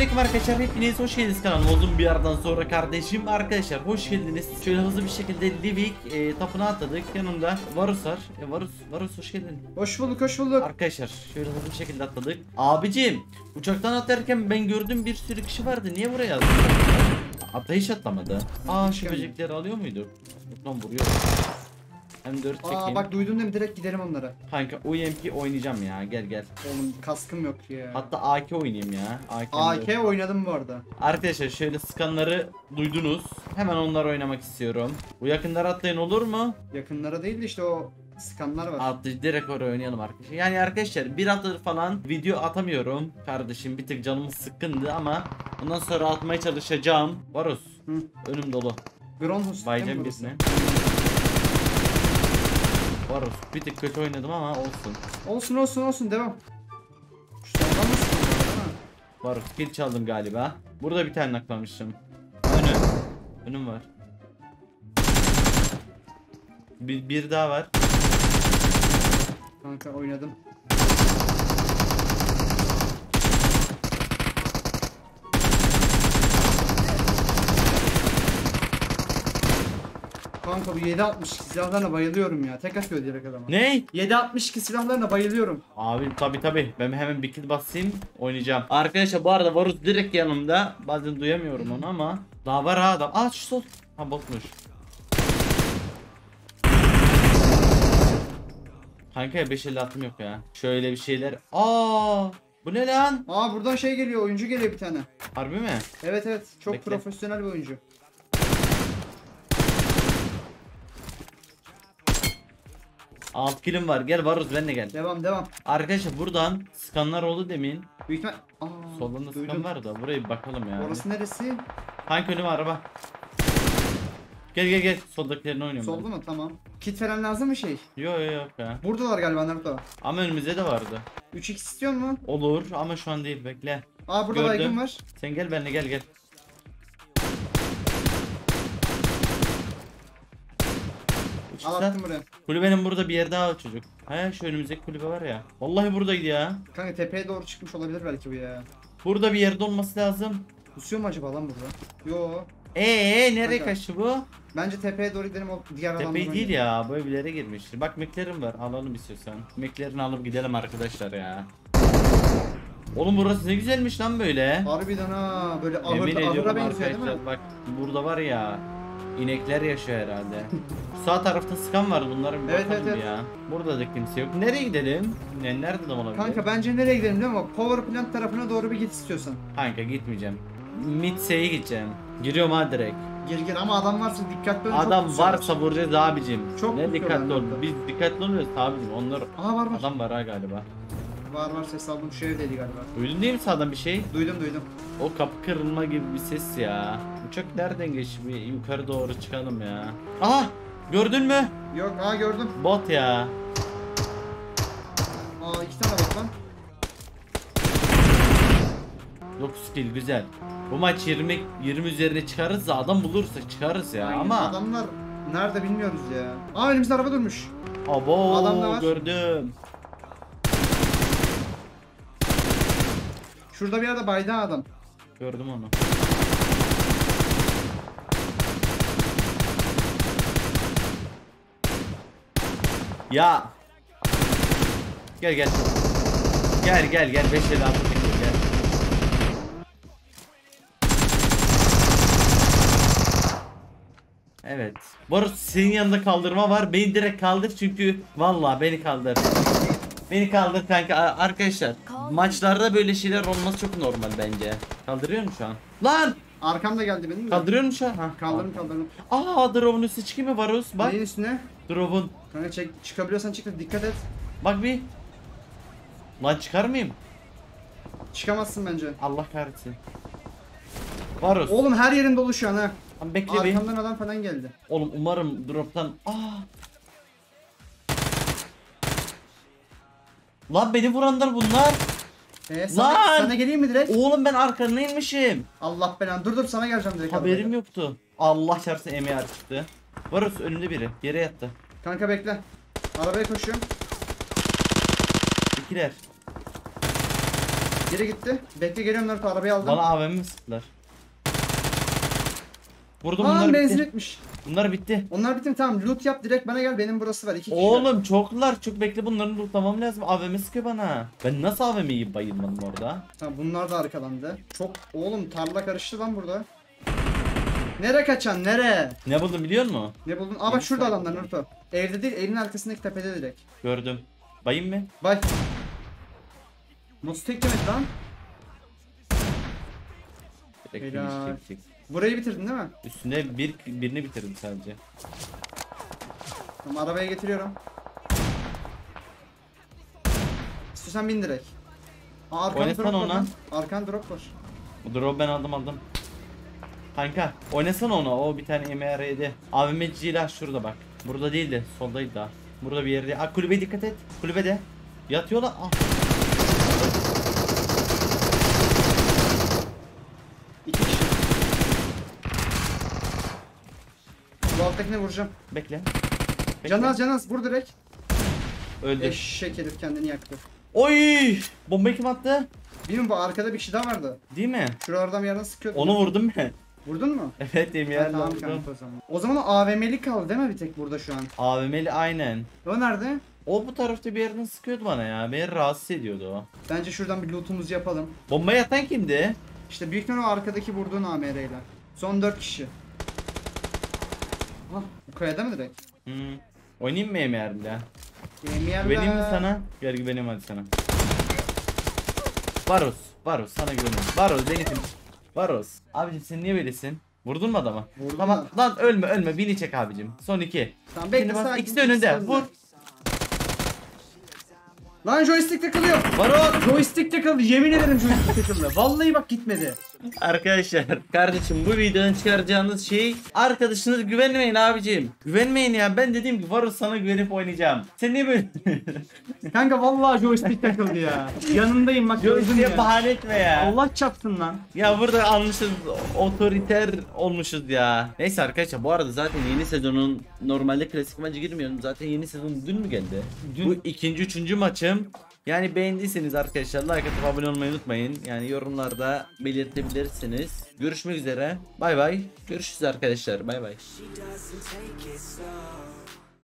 Selamünaleyküm arkadaşlar, hepiniz hoş geldiniz kanalıma. Uzun bir aradan sonra kardeşim arkadaşlar hoş geldiniz. Şöyle hızlı bir şekilde Livik tapınağa atladık. Yanımda Varus var. Varus hoş geldin. Hoş bulduk, hoş bulduk. Arkadaşlar şöyle hızlı bir şekilde atladık. Abicim uçaktan atlarken ben gördüm, bir sürü kişi vardı. Niye buraya yazdın? Hatta hiç atlamadı. Şu böcekleri alıyor muydu? Lan vuruyor. M4 çekeyim. Bak duydun değil mi? Direkt gidelim onlara. Kanka UMP oynayacağım ya, gel. Oğlum kaskım yok ya. Hatta AK oynayayım ya. AK oynadım bu arada. Arkadaşlar şöyle skanları duydunuz. Hemen onları oynamak istiyorum. Bu yakınlara atlayın, olur mu? Yakınlara değil de işte o skanlar var. Atlayıp direkt oraya oynayalım arkadaşlar. Yani arkadaşlar bir haftadır falan video atamıyorum. Kardeşim bir tık canımız sıkkındı ama bundan sonra atmaya çalışacağım. Varus. Önüm dolu. Bronz Baycam birisine. Varus bir tık kötü oynadım ama olsun. Olsun devam. Şu soldan mı sıkıntı? Varus kill çaldım galiba. Burada bir tane naklamışım. Önüm var. Bir daha var. Kanka oynadım. Kanka bu 7.62 silahlarına bayılıyorum ya. Tek atıyor direkt adama. Ne? 7.62 silahlarına bayılıyorum. Abi tabi ben hemen bir kill basayım, oynayacağım. Arkadaşlar bu arada Varus direkt yanımda. Bazen duyamıyorum onu ama daha var ha adam. Şu sol. Botmuş. Kanka 5.56'm yok ya. Şöyle bir şeyler. Bu ne lan? Buradan şey geliyor, oyuncu geliyor bir tane. Harbi mi? Evet çok Bekle. profesyonel bir oyuncu. Alt killim var, gel Varus, ben de gel. Devam. Arkadaşlar buradan skanlar oldu demin. Büyük ihtimal... Soldan da skan duydum. var da buraya bir bakalım ya. Orası neresi? Kanka önüme araba. Gel soldakilerini oynuyorum. Soldu mu? Tamam. Kit falan lazım mı şey? Yok ya. Buradalar galiba, nerede? Ama önümüzde de vardı. 3x istiyor mu? Olur ama şu an değil, bekle. Burada Gördüm. baygın var. Sen gel benimle, gel. Attım buraya. Kulübenin burada bir yer daha var çocuk. Şu önümüzdeki kulübe var ya. Vallahi buradaydı ya. Kanka tepeye doğru çıkmış olabilir belki bu ya. Burada bir yerde olması lazım. Pusuyor mu acaba lan burada? Yo. Nereye Kanka. kaçtı bu? Bence tepeye doğru gidelim, o diğer adamlar. Tepe değil ya, bu evlere girmiştir. Bak McLaren var, alalım istiyorsan. McLaren alıp gidelim arkadaşlar ya. Oğlum burası ne güzelmiş lan böyle. Harbiden ha, böyle Emin ahıra ediyorum benziyor değil mi? arkadaşlar, bak burada var ya, inekler yaşıyor herhalde. Sağ tarafta sıkan var, bunların bir Evet, bakalım evet. ya. Burada da kimse yok. Nereye gidelim? Nerede de olabilir? Kanka bence nereye gidelim değil mi? O Power Plant tarafına doğru bir git istiyorsan. Kanka gitmeyeceğim. Midse'ye gideceğim. Giriyorum ha direkt. Gir ama adam varsa dikkatli ol. Adam varsa vuracağız abicim. Çok ne dikkatli ol. burada. Biz dikkatli oluyoruz abicim. Onlar Var. adam var ha galiba. Var ses aldım, şu evdeydi galiba. Duydun değil mi sağdan bir şey? Duydum. O kapı kırılma gibi bir ses ya. Uçak nereden geçti? Bir yukarı doğru çıkalım ya. Gördün mü? Yok, gördüm. Bot ya. 2 tane bak lan. 9 kill, güzel. Bu maç 20 üzerine çıkarız da adam bulursak çıkarız ya. Aynen. Ama Adamlar nerede bilmiyoruz ya. Önümüzde araba durmuş. Adam da var. gördüm. Şurada bir yerde baydı adam. Gördüm onu. Ya. Gel. Gel 5 el attık, gel. Evet. Bu arada senin yanında kaldırma var. Beni direkt kaldır çünkü vallahi beni kaldır. Beni kaldır kanka. Arkadaşlar maçlarda böyle şeyler olması çok normal bence. Kaldırıyor mu şu an? Lan! Arkamda geldi benim de. Kaldırıyor mu şu an? Kaldırdım. Drop'un üstü çıkıyor mu Varus? Bak. Neyin üstüne? Drop'un. Kanka çıkabiliyorsan çık da dikkat et. Bak bir. Lan çıkar mıyım? Çıkamazsın bence. Allah kahretsin. Varus. Oğlum her yerin dolu şu an ha. Bekle bir. Arkamdan adam falan geldi. Oğlum umarım drop'tan. Lan beni vuranlar bunlar. Sana geleyim mi direkt? Oğlum ben arkanına inmişim. Allah belanı. Dur sana geleceğim direkt. Haberim yoktu. Allah çarpsın, emeği çıktı. Varus önünde biri. Yere yattı. Kanka bekle. Arabaya koşuyorum. İkiler. Biri gitti. Bekle geliyorum Naruto, arabayı aldım. Bana AVM mi sıktılar? Vurdum, Aa, bunlar benzin bitti. etmiş. Bunlar bitti. Onlar bitti mi? Tamam, loot yap direkt bana gel, benim burası var 2 kişi. Oğlum çoklar, çok bekle, bunların lootlamam lazım. AVM sıkıyor bana. Ben nasıl AVM'yi bayılmadım orada? Tamam, bunlar da arkalandı. Çok oğlum, tarla karıştı lan burada. Nere kaçan, nere? Ne buldum biliyor musun? Ne buldun? Aa bak şurada adamlar Naruto. Evde değil, evin arkasındaki tepede direkt. Gördüm. Bayım mı? Bak. Nasıl tek yemedi lan? Direkt Helal. finish çekecek. Burayı bitirdin değil mi? Üstünde birini bitirdim sadece. Tamam, arabaya getiriyorum. İstiyorsan bin direkt. Aa, arkan Oynasana drop var ona. lan. Arkan drop var. Bu drop ben aldım. Kanka oynasana onu, o bir tane MR'ydi. AVM'ciyle şurada bak. Burada değildi, soldaydı daha. Burada bir yerde. Aa, kulübeye dikkat et. Kulübede. Yatıyorlar. Ah. 2 kişi. Bu alttakine vuracağım. Bekle. Bekle. Canaz vur direkt. Öldü. Eşek herif kendini yaktı. Oy! Bombayı kim attı? Bilmiyorum, bu arkada bir kişi daha vardı. Değil mi? Şuralardan bir yerden sıkıyordu. Onu vurdum ben. Vurdun mu? Evet, Ha, MR'le tamam vurdum. kanka o zaman. O zaman o AVM'li kaldı değil mi bir tek burada şu an? AVM'li aynen. O nerede? O bu tarafta bir yerden sıkıyordu bana ya. Beni rahatsız ediyordu o. Bence şuradan bir lootumuzu yapalım. Bombayı atan kimdi? İşte büyük ihtimalle o arkadaki vurduğun AMR ile. Son 4 kişi. Ah, bu kayada mı direkt? Oynayayım mı MR'le? Yemeyenler. Güveneyim mi sana? Gel güveneyim hadi sana. Varos sana güveniyorum. Varos beni kim? Varos. Abicim sen niye böylesin? Vurdun mu adama? Vurdum Tamam da. lan, ölme bini çek abicim. Son 2. Tamam bekle, Şimdi bas, sakin. ikisi de önünde. İkisi Vur. Lan joystick takılıyor. Varos. Joystick takıldı. Yemin ederim joystick takıldı. Vallahi bak gitmedi. Arkadaşlar kardeşim, bu videodan çıkaracağınız şey, arkadaşınız güvenmeyin abicim. Güvenmeyin ya, ben dediğim ki Varos sana güvenip oynayacağım. Sen niye böyle? Kanka vallahi joystick takıldı ya. Yanındayım bak, gördün Diye ya. bahane etme ya. Allah çarpsın lan. Ya burada almışız, otoriter olmuşuz ya. Neyse arkadaşlar, bu arada zaten yeni sezonun, normalde klasik maçı girmiyorum. Zaten yeni sezon dün mü geldi? Dün. Bu ikinci, üçüncü maçım. Yani beğendiyseniz arkadaşlar like atıp abone olmayı unutmayın. Yani yorumlarda belirtebilirsiniz. Görüşmek üzere. Bay bay. Görüşürüz arkadaşlar. Bay bay. She doesn't take it slow.